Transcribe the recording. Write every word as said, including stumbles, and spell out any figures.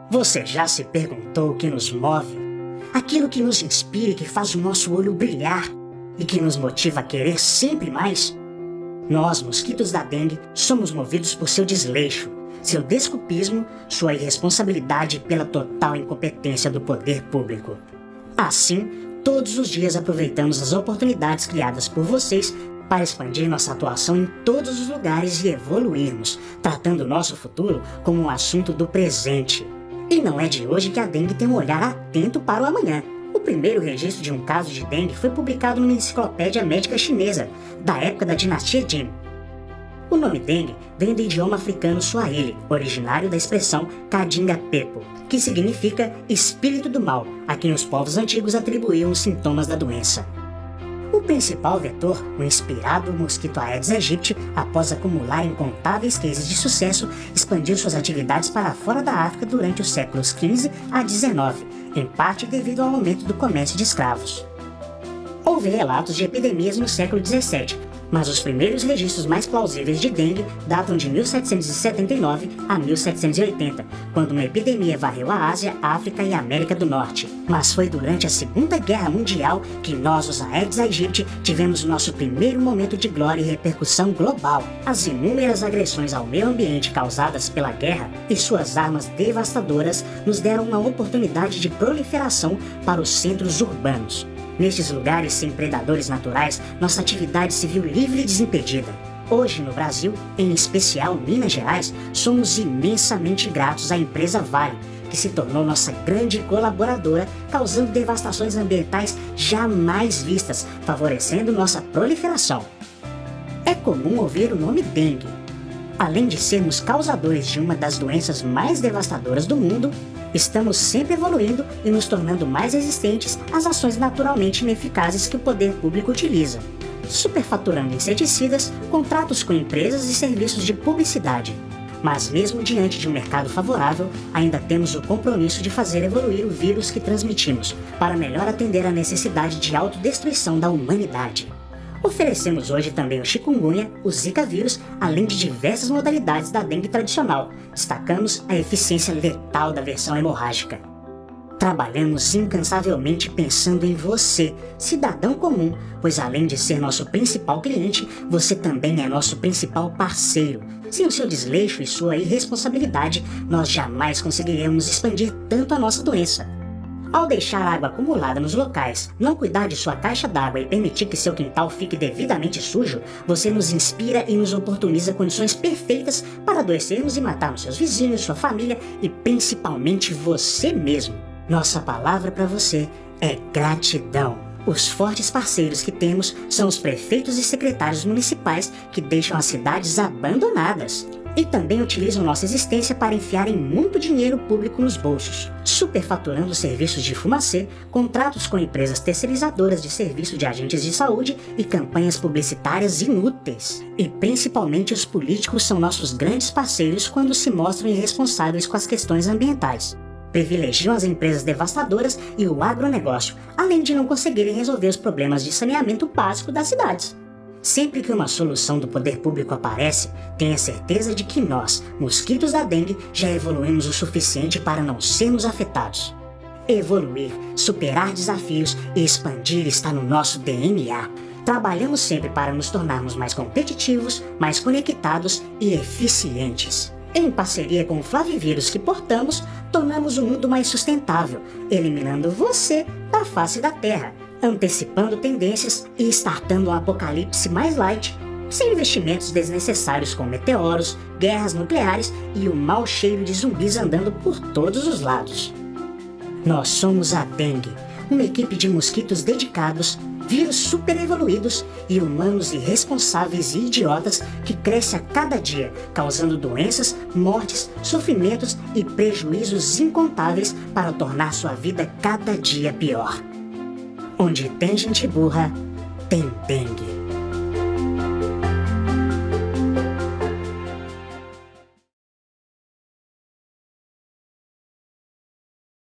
Você já se perguntou o que nos move? Aquilo que nos inspira e que faz o nosso olho brilhar e que nos motiva a querer sempre mais? Nós, mosquitos da dengue, somos movidos por seu desleixo, seu desculpismo, sua irresponsabilidade e pela total incompetência do poder público. Assim, todos os dias aproveitamos as oportunidades criadas por vocês para expandir nossa atuação em todos os lugares e evoluirmos, tratando o nosso futuro como um assunto do presente. E não é de hoje que a dengue tem um olhar atento para o amanhã. O primeiro registro de um caso de dengue foi publicado numa enciclopédia médica chinesa, da época da dinastia Jin. O nome dengue vem do idioma africano Swahili, originário da expressão Kadinga Pepo, que significa espírito do mal, a quem os povos antigos atribuíam os sintomas da doença. O principal vetor, o inspirado mosquito Aedes aegypti, após acumular incontáveis cases de sucesso, expandiu suas atividades para fora da África durante os séculos quinze a dezenove, em parte devido ao aumento do comércio de escravos. Houve relatos de epidemias no século dezessete, mas os primeiros registros mais plausíveis de dengue datam de mil setecentos e setenta e nove a mil setecentos e oitenta, quando uma epidemia varreu a Ásia, África e América do Norte. Mas foi durante a Segunda Guerra Mundial que nós, os Aedes aegypti, tivemos o nosso primeiro momento de glória e repercussão global. As inúmeras agressões ao meio ambiente causadas pela guerra e suas armas devastadoras nos deram uma oportunidade de proliferação para os centros urbanos. Nestes lugares sem predadores naturais, nossa atividade se viu livre e desimpedida. Hoje, no Brasil, em especial Minas Gerais, somos imensamente gratos à empresa Vale, que se tornou nossa grande colaboradora, causando devastações ambientais jamais vistas, favorecendo nossa proliferação. É comum ouvir o nome dengue. Além de sermos causadores de uma das doenças mais devastadoras do mundo, estamos sempre evoluindo e nos tornando mais resistentes às ações naturalmente ineficazes que o poder público utiliza, superfaturando inseticidas, contratos com empresas e serviços de publicidade. Mas mesmo diante de um mercado favorável, ainda temos o compromisso de fazer evoluir o vírus que transmitimos, para melhor atender à necessidade de autodestruição da humanidade. Oferecemos hoje também o chikungunya, o zika vírus, além de diversas modalidades da dengue tradicional. Destacamos a eficiência letal da versão hemorrágica. Trabalhamos incansavelmente pensando em você, cidadão comum, pois além de ser nosso principal cliente, você também é nosso principal parceiro. Sem o seu desleixo e sua irresponsabilidade, nós jamais conseguiríamos expandir tanto a nossa doença. Ao deixar água acumulada nos locais, não cuidar de sua caixa d'água e permitir que seu quintal fique devidamente sujo, você nos inspira e nos oportuniza condições perfeitas para adoecermos e matarmos seus vizinhos, sua família e principalmente você mesmo. Nossa palavra para você é gratidão. Os fortes parceiros que temos são os prefeitos e secretários municipais que deixam as cidades abandonadas. E também utilizam nossa existência para enfiarem muito dinheiro público nos bolsos, superfaturando serviços de fumacê, contratos com empresas terceirizadoras de serviço de agentes de saúde e campanhas publicitárias inúteis. E principalmente os políticos são nossos grandes parceiros quando se mostram irresponsáveis com as questões ambientais. Privilegiam as empresas devastadoras e o agronegócio, além de não conseguirem resolver os problemas de saneamento básico das cidades. Sempre que uma solução do poder público aparece, tenha certeza de que nós, mosquitos da dengue, já evoluímos o suficiente para não sermos afetados. Evoluir, superar desafios e expandir está no nosso D N A. Trabalhamos sempre para nos tornarmos mais competitivos, mais conectados e eficientes. Em parceria com o Flavivírus que portamos, tornamos o mundo mais sustentável, eliminando você da face da Terra, antecipando tendências e startando um apocalipse mais light, sem investimentos desnecessários com meteoros, guerras nucleares e o mau cheiro de zumbis andando por todos os lados. Nós somos a dengue, uma equipe de mosquitos dedicados, vírus super evoluídos e humanos irresponsáveis e idiotas que cresce a cada dia, causando doenças, mortes, sofrimentos e prejuízos incontáveis para tornar sua vida cada dia pior. Onde tem gente burra, tem dengue.